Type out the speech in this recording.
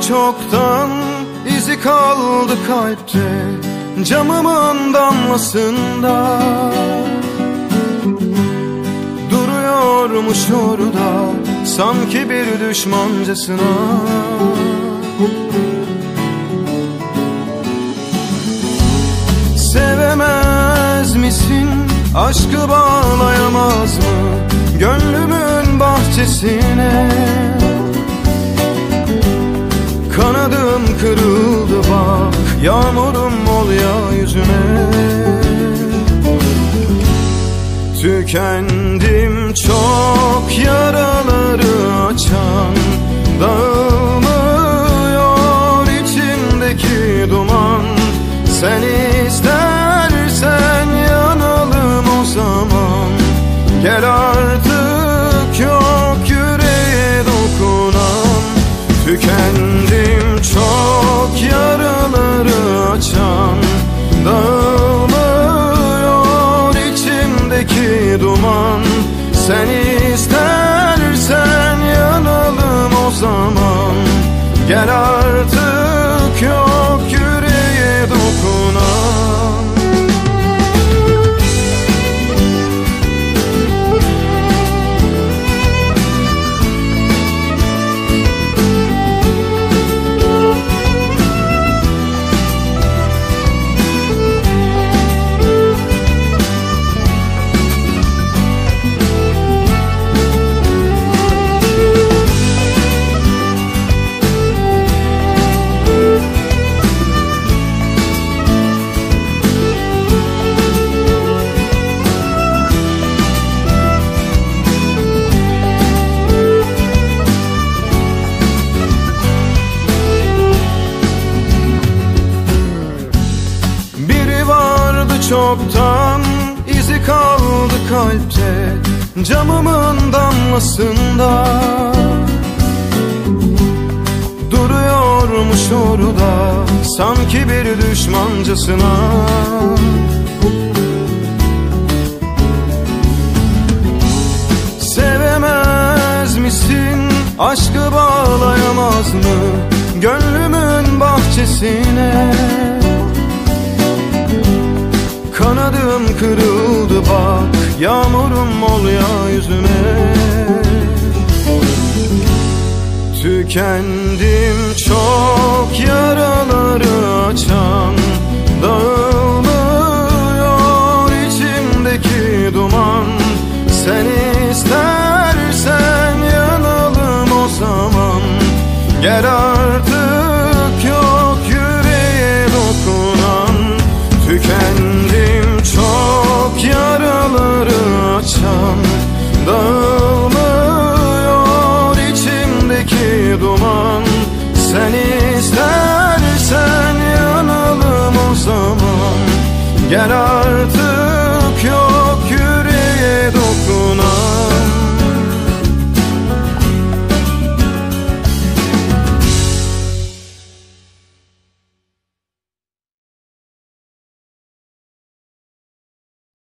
çoktan, izi kaldı kalpte, camımın damlasında. Duruyormuş orada, sanki bir düşmancasına. Sevemez misin, aşkı bağlayamaz mı gönlümün bahçesine? Kanadım kırıldı bak, yağmurum ol ya yüzüme. Tükendim çok, yaraları açan, dağılmıyor içimdeki duman. Sen istersen yanalım o zaman, gel artık yok yüreğe dokunan. Tükendim çok, yaraları açan, dağılmıyor içimdeki duman. Sen istersen yanalım o zaman, gel artık yok yüreğe dokunan. Çoktan, izi kaldı kalpte, camımın damlasında. Duruyormuş orada, sanki bir düşmancasına. Sevemez misin, aşkı bağlayamaz mı gönlümün bahçesine? Kanadım kırıldı bak, yağmurum ol ya yüzüme. Tükendim çok, yaraları açan, dağılmıyor içimdeki duman. Sen istersen yanalım o zaman, gel artık yok yüreğe dokunan. Tükendim çok, yaraları açan, dağılmıyor içimdeki duman. Sen istersen yanalım o zaman, gel